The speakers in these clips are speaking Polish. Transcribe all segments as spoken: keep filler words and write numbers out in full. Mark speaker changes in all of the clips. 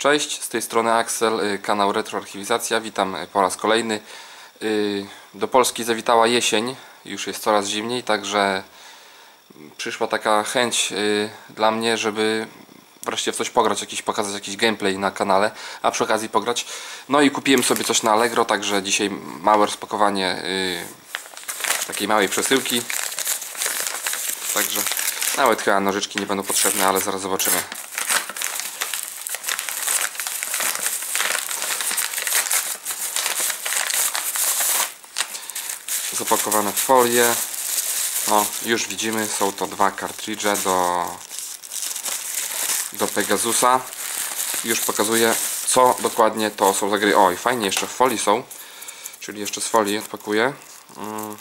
Speaker 1: Cześć, z tej strony Axel, kanał Retroarchiwizacja. Witam po raz kolejny. Do Polski zawitała jesień, już jest coraz zimniej, także przyszła taka chęć dla mnie, żeby wreszcie w coś pograć, jakiś, pokazać jakiś gameplay na kanale, a przy okazji pograć. No i kupiłem sobie coś na Allegro, także dzisiaj małe rozpakowanie takiej małej przesyłki. Także nawet chyba nożyczki nie będą potrzebne, ale zaraz zobaczymy. Zapakowane w folię. No, już widzimy, są to dwa kartridże do, do Pegasusa. Już pokazuję, co dokładnie to są za gry. Oj, fajnie, jeszcze w folii są. Czyli jeszcze z folii odpakuję. Hmm.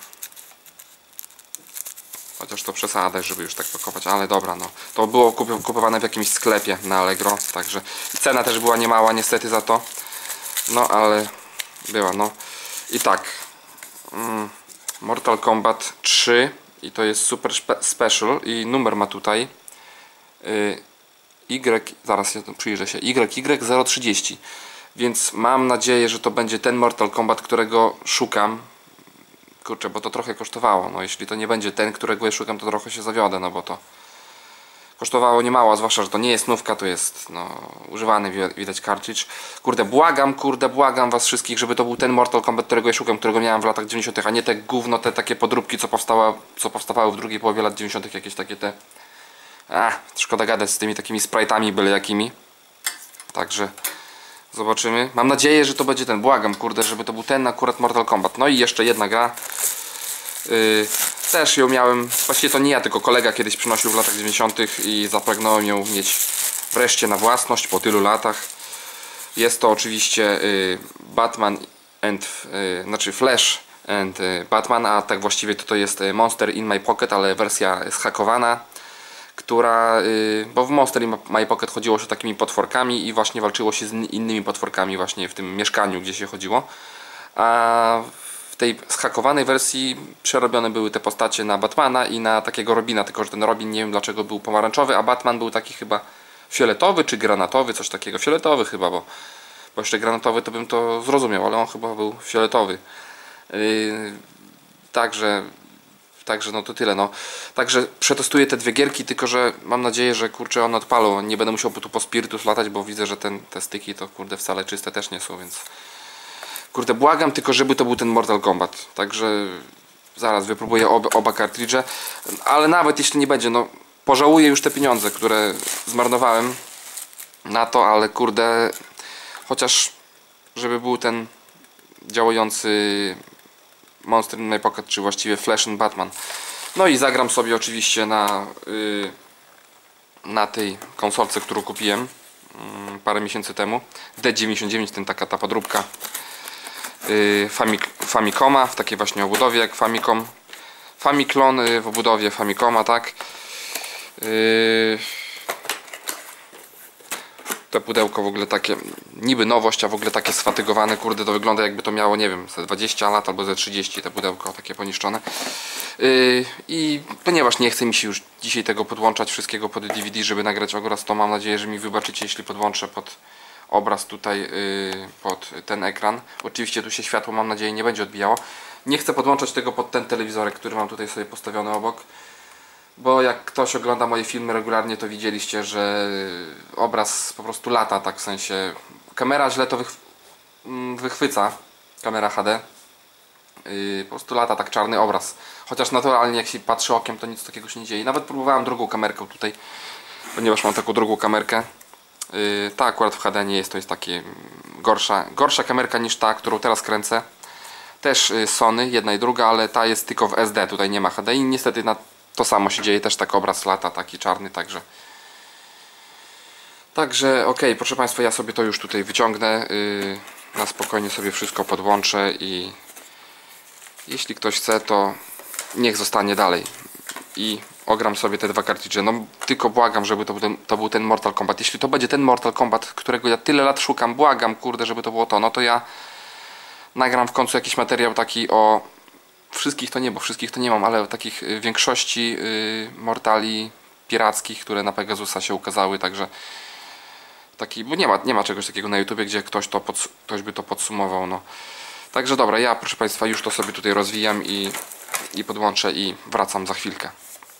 Speaker 1: Chociaż to przesada, żeby już tak pakować, ale dobra, no. To było kupowane w jakimś sklepie na Allegro, także cena też była niemała niestety za to. No, ale była, no. I tak. Hmm. Mortal Kombat trzy i to jest Super Special i numer ma tutaj y, Y, zaraz ja przyjrzę się, Y Y zero trzydzieści, więc mam nadzieję, że to będzie ten Mortal Kombat, którego szukam. Kurczę, bo to trochę kosztowało, no jeśli to nie będzie ten, którego ja szukam, to trochę się zawiodę, no bo to kosztowało niemało, zwłaszcza, że to nie jest nówka, to jest no, używany, widać kartridż. Kurde, błagam, kurde, błagam was wszystkich, żeby to był ten Mortal Kombat, którego ja szukam, którego miałem w latach dziewięćdziesiątych, a nie te gówno, te takie podróbki, co, powstała, co powstawały w drugiej połowie lat dziewięćdziesiątych, jakieś takie te... A, szkoda gadać z tymi takimi sprite'ami byle jakimi. Także zobaczymy. Mam nadzieję, że to będzie ten, błagam, kurde, żeby to był ten akurat Mortal Kombat. No i jeszcze jedna gra. Yy, też ją miałem, właściwie to nie ja, tylko kolega kiedyś przynosił w latach dziewięćdziesiątych i zapragnąłem ją mieć wreszcie na własność po tylu latach. Jest to oczywiście yy, Batman and, yy, znaczy Flash and yy, Batman, a tak właściwie to to jest Monster in My Pocket, ale wersja zhakowana, która, yy, bo w Monster in My Pocket chodziło się takimi potworkami i właśnie walczyło się z innymi potworkami właśnie w tym mieszkaniu, gdzie się chodziło, a w tej zhakowanej wersji przerobione były te postacie na Batmana i na takiego Robina, tylko że ten Robin nie wiem dlaczego był pomarańczowy, a Batman był taki chyba fioletowy czy granatowy, coś takiego, fioletowy chyba, bo, bo jeszcze granatowy to bym to zrozumiał, ale on chyba był fioletowy. Yy, także Także no to tyle, no. Także przetestuję te dwie gierki, tylko że mam nadzieję, że kurczę one odpalą. Nie będę musiał tu po Spiritus latać, bo widzę, że ten, te styki to kurde wcale czyste też nie są, więc kurde błagam tylko, żeby to był ten Mortal Kombat. Także zaraz wypróbuję oba, oba kartridże, ale nawet jeśli nie będzie, no pożałuję już te pieniądze, które zmarnowałem na to, ale kurde chociaż żeby był ten działający Monster in My Pocket, czy właściwie Flash and Batman. No i zagram sobie oczywiście na yy, na tej konsolce, którą kupiłem yy, parę miesięcy temu, D dziewięćdziesiąt dziewięć, ten taka ta podróbka yy, Famik Famicoma w takiej właśnie obudowie jak Famicom. Famiclon yy, w obudowie Famicoma, tak. Yy, To pudełko w ogóle takie, niby nowość, a w ogóle takie sfatygowane, kurde, to wygląda jakby to miało, nie wiem, ze dwadzieścia lat albo ze trzydzieści, te pudełko takie poniszczone. Yy, I ponieważ nie chce mi się już dzisiaj tego podłączać wszystkiego pod D V D, żeby nagrać obraz, to mam nadzieję, że mi wybaczycie, jeśli podłączę pod obraz tutaj, yy, pod ten ekran. Oczywiście tu się światło, mam nadzieję, nie będzie odbijało. Nie chcę podłączać tego pod ten telewizorek, który mam tutaj sobie postawiony obok. Bo jak ktoś ogląda moje filmy regularnie, to widzieliście, że obraz po prostu lata, tak w sensie kamera źle to wych... wychwyca, kamera H D, yy, po prostu lata tak czarny obraz, chociaż naturalnie jak się patrzy okiem, to nic takiego się nie dzieje. Nawet próbowałem drugą kamerkę tutaj, ponieważ mam taką drugą kamerkę. Yy, ta akurat w H D nie jest, to jest takie gorsza, gorsza kamerka niż ta, którą teraz kręcę. Też Sony, jedna i druga, ale ta jest tylko w S D, tutaj nie ma H D i niestety na to samo się dzieje, też tak obraz lata, taki czarny, także Także ok, proszę Państwa, ja sobie to już tutaj wyciągnę, yy, na spokojnie sobie wszystko podłączę i jeśli ktoś chce, to niech zostanie dalej i ogram sobie te dwa kartridże. No tylko błagam, żeby to był, ten, to był ten Mortal Kombat. Jeśli to będzie ten Mortal Kombat, którego ja tyle lat szukam, błagam, kurde, żeby to było to, no to ja nagram w końcu jakiś materiał taki o wszystkich, to nie, bo wszystkich to nie mam, ale o takich większości yy, Mortali pirackich, które na Pegasusa się ukazały, także taki, bo nie ma, nie ma czegoś takiego na YouTubie, gdzie ktoś, to pods ktoś by to podsumował, no. Także dobra, ja proszę Państwa już to sobie tutaj rozwijam i, i podłączę i wracam za chwilkę.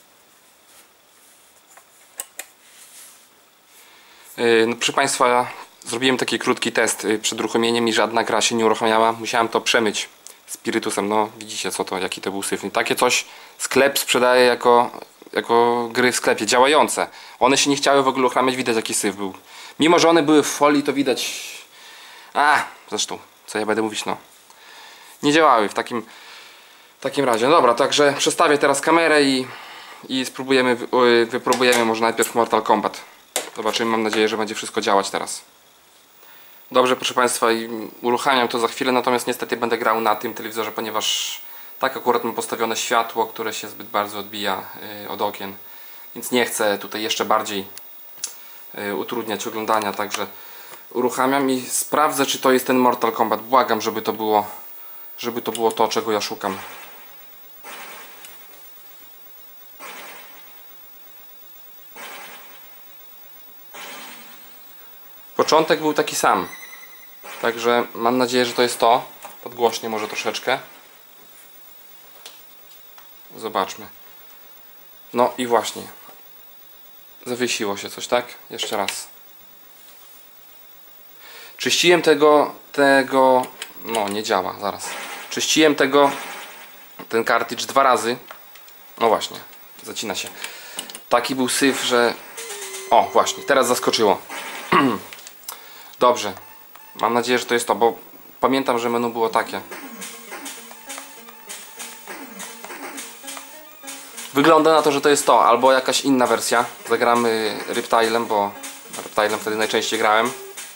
Speaker 1: Yy, no, proszę Państwa, ja zrobiłem taki krótki test yy, przed uruchomieniem i żadna gra się nie uruchamiała. Musiałem to przemyć spirytusem, no widzicie co to, jaki to był syf. Takie coś sklep sprzedaje jako, jako gry w sklepie, działające. One się nie chciały w ogóle uruchamiać, widać jaki syf był. Mimo że one były w folii, to widać... A, zresztą, co ja będę mówić, no. Nie działały w takim, w takim razie. No dobra, także przestawię teraz kamerę i, i spróbujemy, wypróbujemy może najpierw Mortal Kombat. Zobaczymy, mam nadzieję, że będzie wszystko działać teraz. Dobrze, proszę Państwa, i uruchamiam to za chwilę, natomiast niestety będę grał na tym telewizorze, ponieważ tak akurat mam postawione światło, które się zbyt bardzo odbija od okien. Więc nie chcę tutaj jeszcze bardziej utrudniać oglądania, także uruchamiam i sprawdzę, czy to jest ten Mortal Kombat. Błagam, żeby to było, żeby to było to, czego ja szukam. Początek był taki sam. Także mam nadzieję, że to jest to. Podgłośnie może troszeczkę. Zobaczmy. No i właśnie. Zawiesiło się coś, tak? Jeszcze raz. Czyściłem tego, tego... No nie działa, zaraz. Czyściłem tego, ten kartridż dwa razy. No właśnie, zacina się. Taki był syf, że... O, właśnie, teraz zaskoczyło. Dobrze. Mam nadzieję, że to jest to, bo pamiętam, że menu było takie. Wygląda na to, że to jest to, albo jakaś inna wersja. Zagramy Reptilem, bo Reptilem wtedy najczęściej grałem.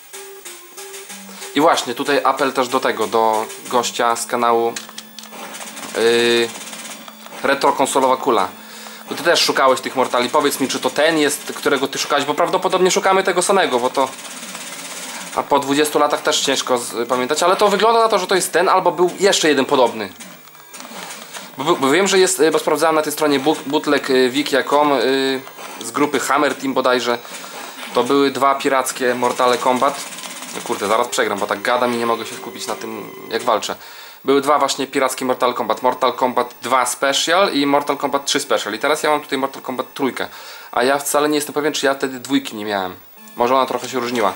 Speaker 1: I właśnie, tutaj apel też do tego, do gościa z kanału yy, Retro Konsolowa Kula. Bo ty też szukałeś tych Mortali. Powiedz mi, czy to ten jest, którego ty szukałeś, bo prawdopodobnie szukamy tego samego, bo to... A po dwudziestu latach też ciężko pamiętać, ale to wygląda na to, że to jest ten, albo był jeszcze jeden podobny. Bo, bo wiem, że jest, bo sprawdzałem na tej stronie bootleg wikia kropka com yy, z grupy Hammer Team bodajże. To były dwa pirackie Mortale Kombat. No kurde, zaraz przegram, bo tak gadam i nie mogę się skupić na tym, jak walczę. Były dwa właśnie pirackie Mortal Kombat. Mortal Kombat dwa Special i Mortal Kombat trzy Special. I teraz ja mam tutaj Mortal Kombat trzy. A ja wcale nie jestem pewien, czy ja wtedy dwójki nie miałem. Może ona trochę się różniła.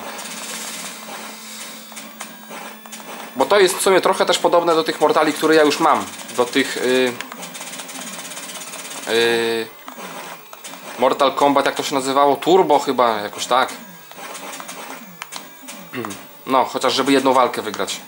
Speaker 1: Bo to jest w sumie trochę też podobne do tych Mortali, które ja już mam. Do tych yy, yy, Mortal Kombat, jak to się nazywało? Turbo chyba, jakoś tak. No, chociaż żeby jedną walkę wygrać.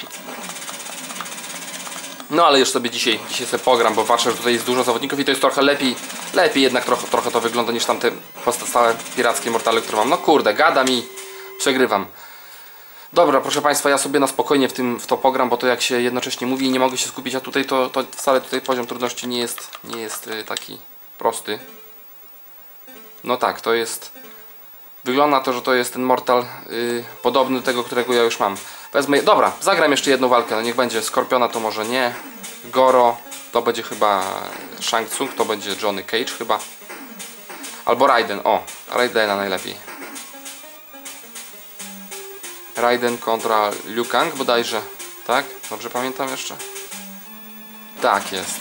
Speaker 1: No ale już sobie dzisiaj, dzisiaj sobie pogram, bo patrzę, że tutaj jest dużo zawodników i to jest trochę lepiej. Lepiej jednak trochę, trochę to wygląda niż tamte stałe pirackie Mortale, które mam. No kurde, gadam i przegrywam. Dobra, proszę Państwa, ja sobie na spokojnie w, tym, w to pogram, bo to jak się jednocześnie mówi i nie mogę się skupić, a tutaj to, to wcale tutaj poziom trudności nie jest, nie jest taki prosty. No tak, to jest... Wygląda to, że to jest ten Mortal yy, podobny do tego, którego ja już mam. Wezmę... Dobra, zagram jeszcze jedną walkę, no niech będzie Skorpiona, to może nie. Goro, to będzie chyba Shang Tsung, to będzie Johnny Cage chyba. Albo Raiden, o, Raidena najlepiej. Raiden kontra Liu Kang bodajże, tak? Dobrze pamiętam jeszcze? Tak jest.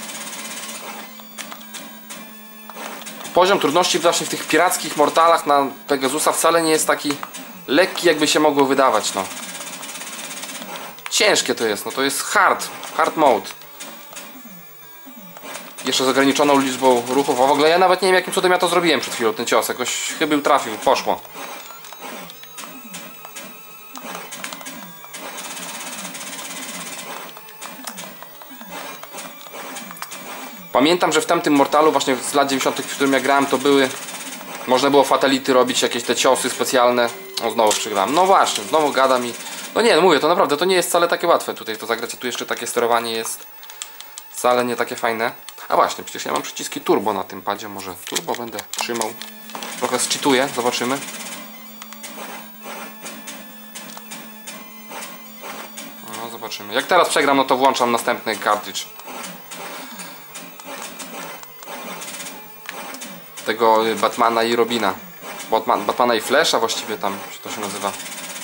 Speaker 1: Poziom trudności właśnie w tych pirackich Mortalach na Pegasusa wcale nie jest taki lekki, jakby się mogło wydawać, no. Ciężkie to jest, no to jest hard, hard mode. Jeszcze z ograniczoną liczbą ruchów, a w ogóle ja nawet nie wiem, jakim cudem ja to zrobiłem przed chwilą, ten cios, jakoś chybił, trafił, poszło. Pamiętam, że w tamtym Mortalu właśnie z lat dziewięćdziesiątych, w którym ja grałem, to były... Można było fatality robić, jakieś te ciosy specjalne. O, znowu przegrałem. No właśnie, znowu gadam i... No nie, no mówię, to naprawdę, to nie jest wcale takie łatwe tutaj to zagrać, a tu jeszcze takie sterowanie jest wcale nie takie fajne. A właśnie, przecież ja mam przyciski turbo na tym padzie, może turbo będę trzymał. Trochę zcheatuję, zobaczymy. No, zobaczymy. Jak teraz przegram, no to włączam następny cartridge. Tego Batmana i Robina. Batman, Batmana i Flasha właściwie tam to się nazywa.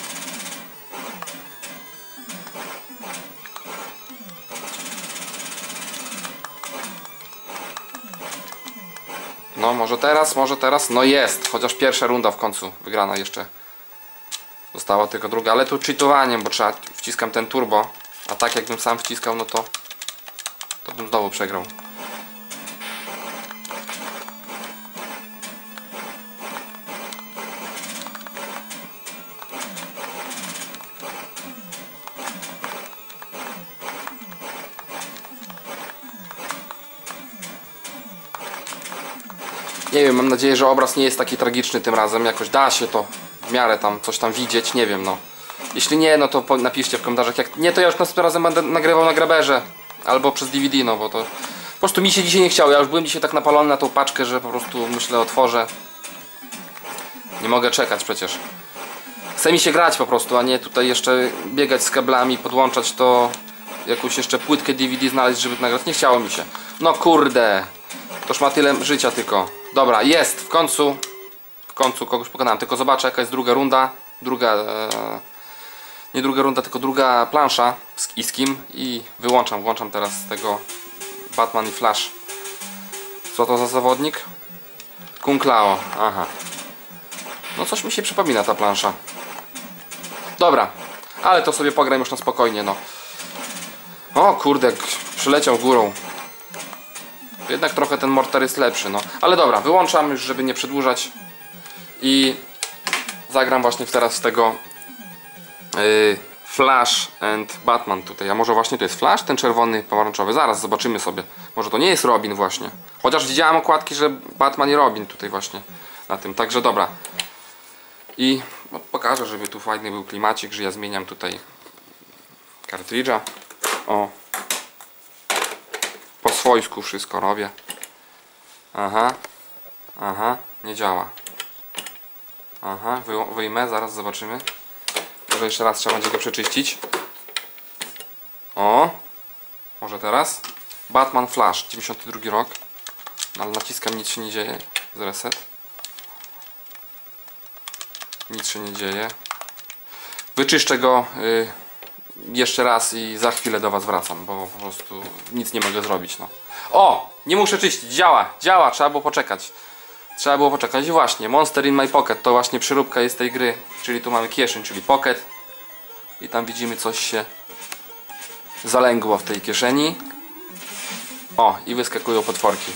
Speaker 1: No może teraz, może teraz. No jest, chociaż pierwsza runda w końcu wygrana jeszcze. Została tylko druga, ale tu cheatowaniem, bo trzeba, wciskam ten turbo. A tak jakbym sam wciskał, no to to bym znowu przegrał. Nie wiem, mam nadzieję, że obraz nie jest taki tragiczny tym razem. Jakoś da się to w miarę tam coś tam widzieć, nie wiem no. Jeśli nie, no to napiszcie w komentarzach. Jak nie, to ja już następnym razem będę nagrywał na graberze albo przez D V D, no bo to po prostu mi się dzisiaj nie chciało. Ja już byłem dzisiaj tak napalony na tą paczkę, że po prostu myślę otworzę. Nie mogę czekać przecież. Chce mi się grać po prostu, a nie tutaj jeszcze biegać z kablami, podłączać to, jakąś jeszcze płytkę D V D znaleźć, żeby nagrać. Nie chciało mi się. No kurde. Toż ma tyle życia tylko. Dobra, jest, w końcu. W końcu kogoś pokonałem. Tylko zobaczę, jaka jest druga runda. Druga... E, nie druga runda, tylko druga plansza z, i z kim. I wyłączam, włączam teraz tego Batman i Flash. Co to za zawodnik? Kung Lao. Aha. No coś mi się przypomina ta plansza. Dobra, ale to sobie pogram już na spokojnie, no. O kurde, przyleciał górą. Jednak trochę ten Mortar jest lepszy, no. Ale dobra, wyłączam już, żeby nie przedłużać. I zagram właśnie teraz z tego yy, Flash and Batman tutaj. A może właśnie to jest Flash, ten czerwony, pomarańczowy? Zaraz zobaczymy sobie. Może to nie jest Robin właśnie. Chociaż widziałem okładki, że Batman i Robin tutaj właśnie na tym. Także dobra. I no, pokażę, żeby tu fajny był klimacik, że ja zmieniam tutaj kartridża. O. Po swojsku wszystko robię. Aha. Aha. Nie działa. Aha. Wy, wyjmę. Zaraz zobaczymy. Może jeszcze raz trzeba będzie go przeczyścić. O. Może teraz. Batman Flash. dziewięćdziesiąty drugi rok. No, ale naciskam, nic się nie dzieje. Z reset. Nic się nie dzieje. Wyczyszczę go y, jeszcze raz i za chwilę do Was wracam, bo po prostu nic nie mogę zrobić. No. O! Nie muszę czyścić. Działa, działa. Trzeba było poczekać. Trzeba było poczekać. I właśnie, Monster in my pocket to właśnie przyróbka jest tej gry. Czyli tu mamy kieszeń, czyli pocket. I tam widzimy, coś się zalęgło w tej kieszeni. O! I wyskakują potworki.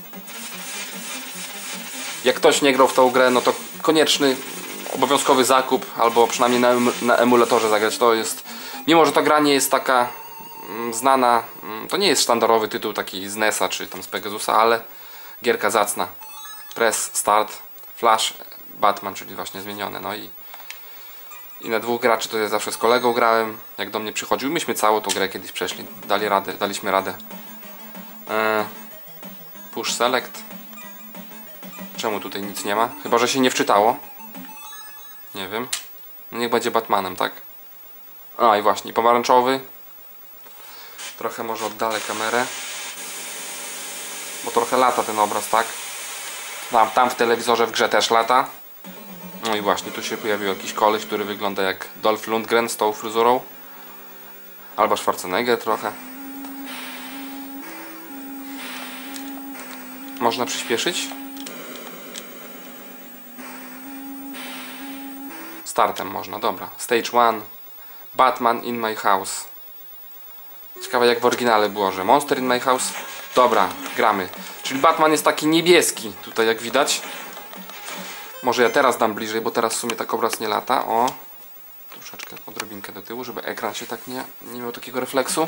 Speaker 1: Jak ktoś nie grał w tą grę, no to konieczny obowiązkowy zakup, albo przynajmniej na, em na emulatorze zagrać. To jest, mimo że ta gra nie jest taka mm, znana, mm, to nie jest sztandarowy tytuł taki z nesa czy tam z Pegasusa, ale gierka zacna. Press, start, Flash, Batman, czyli właśnie zmienione. No i, i na dwóch graczy to ja zawsze z kolegą grałem, jak do mnie przychodził. Myśmy całą tą grę kiedyś przeszli, dali radę, daliśmy radę. Eee, push select. Czemu tutaj nic nie ma? Chyba że się nie wczytało. Nie wiem. No niech będzie Batmanem, tak? A i właśnie, pomarańczowy. Trochę może oddalę kamerę. Bo trochę lata ten obraz, tak? Tam, tam w telewizorze w grze też lata. No i właśnie, tu się pojawił jakiś koleś, który wygląda jak Dolph Lundgren z tą fryzurą. Albo Schwarzenegger trochę. Można przyspieszyć? Startem można, dobra. Stage one. Batman in my house. Ciekawe jak w oryginale było, że Monster in my house. Dobra, gramy. Czyli Batman jest taki niebieski, tutaj jak widać. Może ja teraz dam bliżej, bo teraz w sumie tak obraz nie lata. O, troszeczkę odrobinkę do tyłu, żeby ekran się tak nie, nie miał takiego refleksu.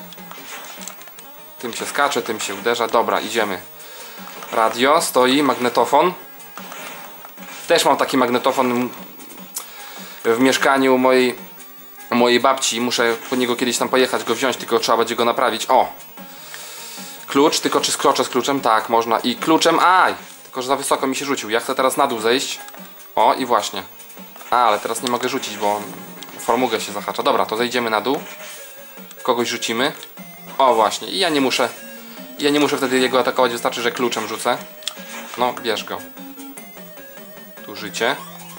Speaker 1: Tym się skacze, tym się uderza. Dobra, idziemy. Radio stoi, magnetofon. Też mam taki magnetofon w mieszkaniu mojej, mojej babci. Muszę po niego kiedyś tam pojechać, go wziąć, tylko trzeba będzie go naprawić. O! Klucz, tylko czy skroczę z kluczem? Tak, można. I kluczem, aj! Tylko że za wysoko mi się rzucił. Ja chcę teraz na dół zejść. O, i właśnie. A, ale teraz nie mogę rzucić, bo formugę się zahacza. Dobra, to zejdziemy na dół. Kogoś rzucimy. O, właśnie. I ja nie muszę ja nie muszę wtedy jego atakować, wystarczy, że kluczem rzucę. No, bierz go. Tu życie.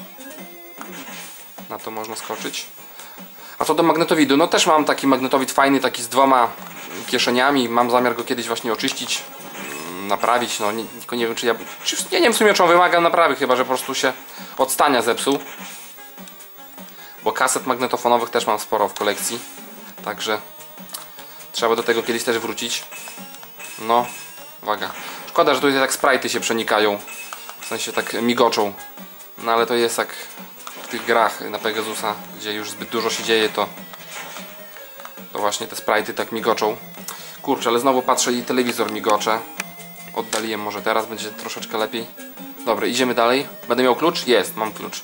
Speaker 1: Na to można skoczyć. A co do magnetowidu, no też mam taki magnetowid fajny, taki z dwoma kieszeniami. Mam zamiar go kiedyś właśnie oczyścić, naprawić. No nie, tylko nie wiem, czy ja... Czy, nie wiem w sumie, czy on wymaga naprawy, chyba że po prostu się od stania zepsuł. Bo kaset magnetofonowych też mam sporo w kolekcji. Także trzeba do tego kiedyś też wrócić. No, uwaga. Szkoda, że tutaj tak sprite'y się przenikają. W sensie tak migoczą. No ale to jest jak w tych grach na Pegasusa, gdzie już zbyt dużo się dzieje, to to właśnie te sprite'y tak migoczą. Kurczę, ale znowu patrzę i telewizor migocze. Oddaliłem, może teraz będzie troszeczkę lepiej. Dobra, idziemy dalej. Będę miał klucz? Jest, mam klucz.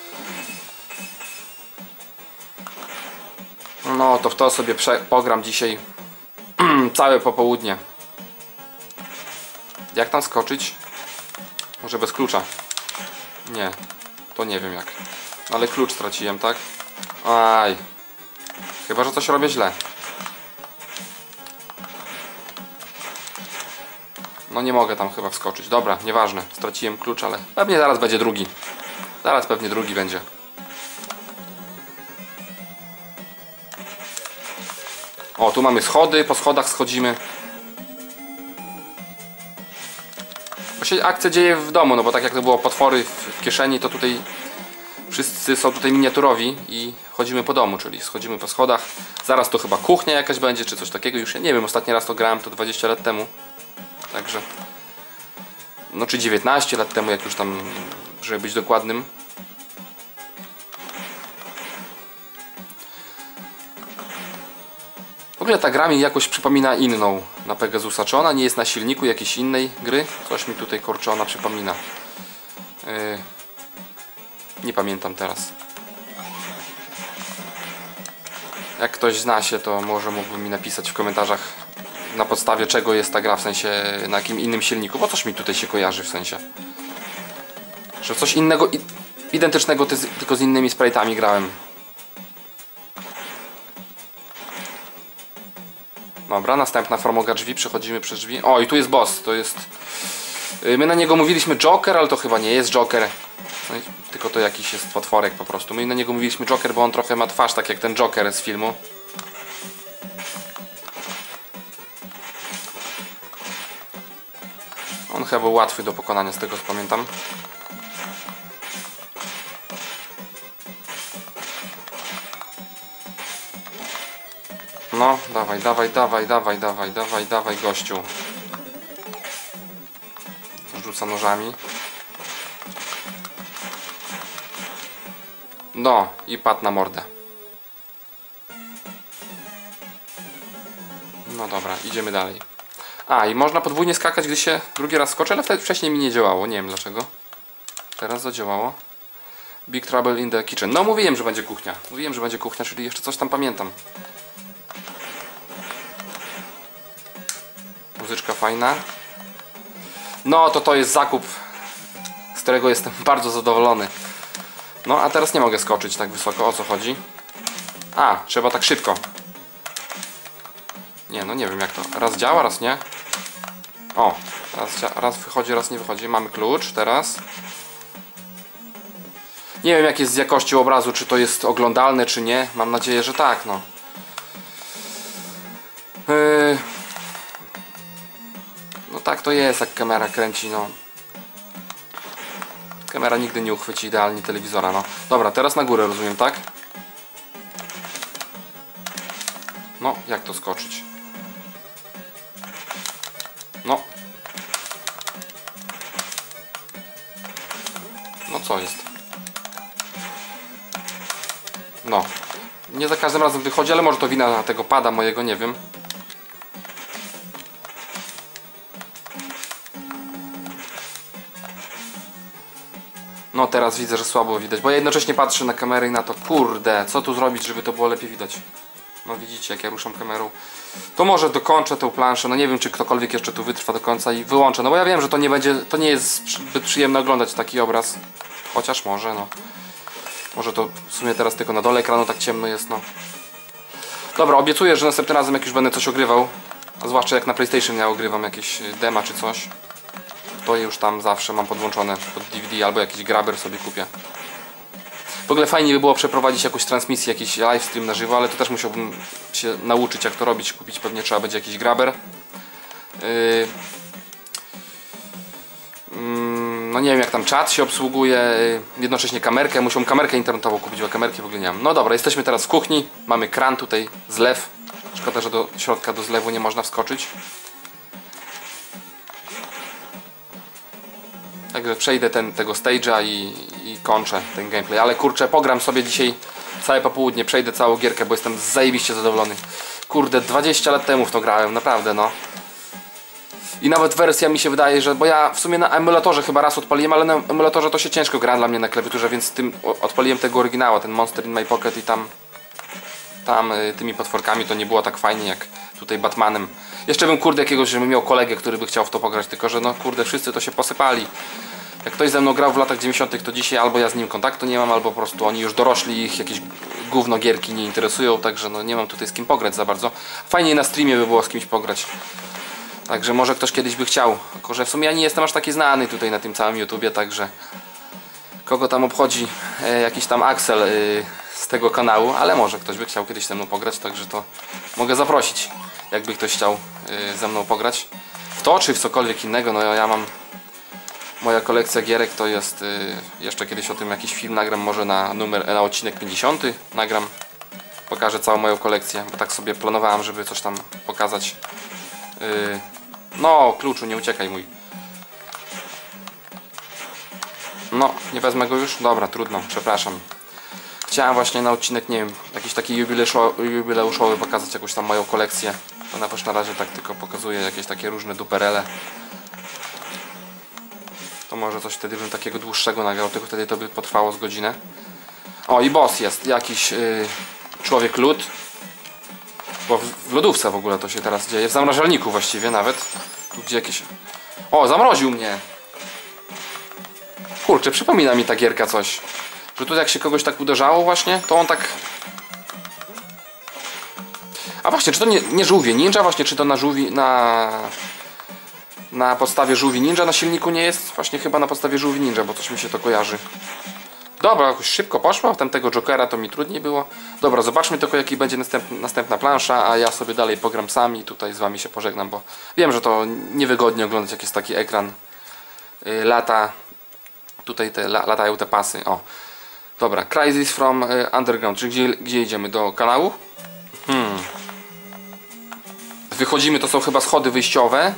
Speaker 1: No to w to sobie pogram dzisiaj całe popołudnie. Jak tam skoczyć? Może bez klucza? Nie, to nie wiem jak. Ale klucz straciłem, tak? Aj. Chyba że coś robię źle. No nie mogę tam chyba wskoczyć. Dobra, nieważne. Straciłem klucz, ale pewnie zaraz będzie drugi. Zaraz pewnie drugi będzie. O, tu mamy schody, po schodach schodzimy. Bo się akcja dzieje w domu, no bo tak jak to było potwory w kieszeni, to tutaj wszyscy są tutaj miniaturowi i chodzimy po domu, czyli schodzimy po schodach. Zaraz to chyba kuchnia jakaś będzie, czy coś takiego. Już ja nie wiem, ostatni raz to grałem to dwadzieścia lat temu. Także no czy dziewiętnaście lat temu, jak już tam, żeby być dokładnym. W ogóle ta gra mi jakoś przypomina inną na Pegasusa. Czy ona nie jest na silniku jakiejś innej gry? Coś mi tutaj, kurczę, ona przypomina. Yy, nie pamiętam teraz. Jak ktoś zna się, to może mógłby mi napisać w komentarzach, na podstawie czego jest ta gra, w sensie na jakim innym silniku. Bo coś mi tutaj się kojarzy, w sensie, że coś innego, identycznego, tylko z innymi sprite'ami grałem. Dobra, następna formoga drzwi, przechodzimy przez drzwi. O, i tu jest boss, to jest... My na niego mówiliśmy Joker, ale to chyba nie jest Joker. No, tylko to jakiś jest potworek po prostu. My na niego mówiliśmy Joker, bo on trochę ma twarz tak jak ten Joker z filmu. On chyba był łatwy do pokonania, z tego co pamiętam. No, dawaj, dawaj, dawaj, dawaj, dawaj, dawaj, dawaj, gościu. Rzuca nożami. No, i padł na mordę. No dobra, idziemy dalej. A, i można podwójnie skakać, gdy się drugi raz skoczy, ale wtedy wcześniej mi nie działało, nie wiem dlaczego. Teraz zadziałało. Big Trouble in the Kitchen. No, mówiłem, że będzie kuchnia. Mówiłem, że będzie kuchnia, czyli jeszcze coś tam pamiętam. Muzyczka fajna. No to to jest zakup, z którego jestem bardzo zadowolony. No a teraz nie mogę skoczyć tak wysoko. O co chodzi? A, trzeba tak szybko. Nie, no nie wiem jak to. Raz działa, raz nie. O, raz, raz wychodzi, raz nie wychodzi. Mamy klucz teraz. Nie wiem jak jest z jakością obrazu, czy to jest oglądalne, czy nie. Mam nadzieję, że tak, no. Yy... No tak to jest, jak kamera kręci, no. Kamera nigdy nie uchwyci idealnie telewizora, no. Dobra, teraz na górę, rozumiem, tak? No, jak to skoczyć? No. No co jest? No. Nie za każdym razem wychodzi, ale może to wina tego pada mojego, nie wiem. No teraz widzę, że słabo widać, bo ja jednocześnie patrzę na kamerę i na to, kurde, co tu zrobić, żeby to było lepiej widać. No widzicie, jak ja ruszam kamerą. To może dokończę tę planszę, no nie wiem, czy ktokolwiek jeszcze tu wytrwa do końca i wyłączę, no bo ja wiem, że to nie będzie, to nie jest zbyt przyjemne oglądać taki obraz. Chociaż może, no. Może to w sumie teraz tylko na dole ekranu tak ciemno jest, no. Dobra, obiecuję, że następnym razem jak już będę coś ogrywał, a zwłaszcza jak na PlayStation ja ogrywam jakieś dema czy coś, to już tam zawsze mam podłączone pod D V D albo jakiś grabber sobie kupię. W ogóle fajnie by było przeprowadzić jakąś transmisję, jakiś livestream na żywo, ale to też musiałbym się nauczyć, jak to robić. Kupić pewnie trzeba będzie jakiś grabber. Yy... No nie wiem, jak tam czat się obsługuje, jednocześnie kamerkę, muszę kamerkę internetową kupić, bo kamerki w ogóle nie mam. No dobra, jesteśmy teraz w kuchni, mamy kran tutaj, zlew. Szkoda, że do środka do zlewu nie można wskoczyć. Także przejdę ten, tego stage'a i, i kończę ten gameplay. Ale kurczę, pogram sobie dzisiaj całe popołudnie, przejdę całą gierkę, bo jestem zajebiście zadowolony. Kurde, dwadzieścia lat temu w to grałem, naprawdę no. I nawet wersja mi się wydaje, że... Bo ja w sumie na emulatorze chyba raz odpaliłem, ale na emulatorze to się ciężko gra dla mnie na klawiaturze, więc tym odpaliłem tego oryginała, ten Monster in My Pocket i tam... Tam y, tymi potworkami to nie było tak fajnie jak tutaj Batmanem. Jeszcze bym kurde jakiegoś, żebym miał kolegę, który by chciał w to pograć, tylko że no kurde wszyscy to się posypali. Jak ktoś ze mną grał w latach dziewięćdziesiątych to dzisiaj albo ja z nim kontaktu nie mam, albo po prostu oni już dorośli, ich jakieś gówno gierki nie interesują, także no nie mam tutaj z kim pograć za bardzo. Fajniej na streamie by było z kimś pograć. Także może ktoś kiedyś by chciał, tylko że w sumie ja nie jestem aż taki znany tutaj na tym całym YouTubie, także kogo tam obchodzi e, jakiś tam Axel e, z tego kanału, ale może ktoś by chciał kiedyś ze mną pograć, także to mogę zaprosić, jakby ktoś chciał e, ze mną pograć w to czy w cokolwiek innego. No ja mam, moja kolekcja gierek to jest, e, jeszcze kiedyś o tym jakiś film nagram, może na numer, na odcinek pięćdziesiąty nagram, pokażę całą moją kolekcję, bo tak sobie planowałem, żeby coś tam pokazać. Yy, no, kluczu, nie uciekaj mój. No, nie wezmę go już? Dobra, trudno, przepraszam. Chciałem właśnie na odcinek, nie wiem, jakiś taki jubileuszowy pokazać jakąś tam moją kolekcję. To na, na razie tak tylko pokazuję jakieś takie różne duperele. To może coś wtedy bym takiego dłuższego nagrał, tylko wtedy to by potrwało z godzinę. O, i boss jest, jakiś yy, człowiek lód. Bo w lodówce w ogóle to się teraz dzieje, w zamrażalniku właściwie nawet. Tu gdzie jakieś... O, zamroził mnie! Kurczę, przypomina mi ta gierka coś. Że tu jak się kogoś tak uderzało właśnie, to on tak... A właśnie, czy to nie, nie żółwie ninja właśnie, czy to na żółwi... na... Na podstawie żółwi ninja na silniku nie jest? Właśnie chyba na podstawie żółwi ninja, bo coś mi się to kojarzy. Dobra, jakoś szybko poszło, tamtego Jokera to mi trudniej było. Dobra, zobaczmy tylko jaki będzie następna, następna plansza, a ja sobie dalej pogram sami, tutaj z wami się pożegnam, bo wiem, że to niewygodnie oglądać jak jest taki ekran. Yy, lata, tutaj te, la, latają te pasy, o. Dobra, Crysis from y, Underground, czyli gdzie, gdzie idziemy? Do kanału? Hmm. Wychodzimy, to są chyba schody wyjściowe.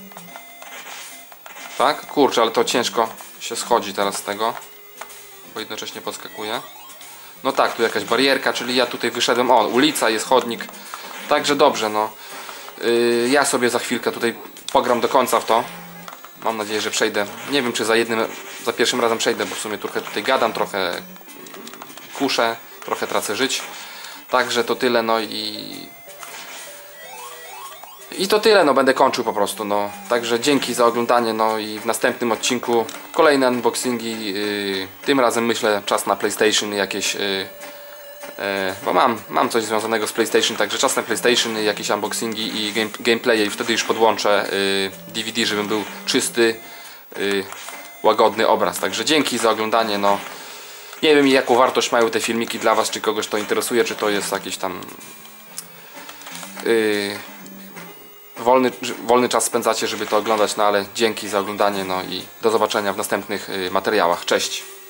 Speaker 1: Tak? Kurczę, ale to ciężko się schodzi teraz z tego, bo jednocześnie podskakuje. No tak, tu jakaś barierka, czyli ja tutaj wyszedłem, o, ulica, jest chodnik. Także dobrze, no. Yy, ja sobie za chwilkę tutaj pogram do końca w to. Mam nadzieję, że przejdę. Nie wiem, czy za jednym, za pierwszym razem przejdę, bo w sumie trochę tutaj gadam, trochę kuszę, trochę tracę żyć. Także to tyle, no i... I to tyle, no będę kończył po prostu, no. Także dzięki za oglądanie, no i w następnym odcinku kolejne unboxingi. Yy, tym razem myślę czas na PlayStation jakieś, yy, yy, bo mam, mam coś związanego z PlayStation, także czas na PlayStation, jakieś unboxingi i game, gameplaye i wtedy już podłączę yy, D V D, żebym był czysty, yy, łagodny obraz. Także dzięki za oglądanie, no. Nie wiem jaką wartość mają te filmiki dla was, czy kogoś to interesuje, czy to jest jakiś tam... Yy, Wolny, wolny czas spędzacie, żeby to oglądać, no ale dzięki za oglądanie, no i do zobaczenia w następnych materiałach. Cześć!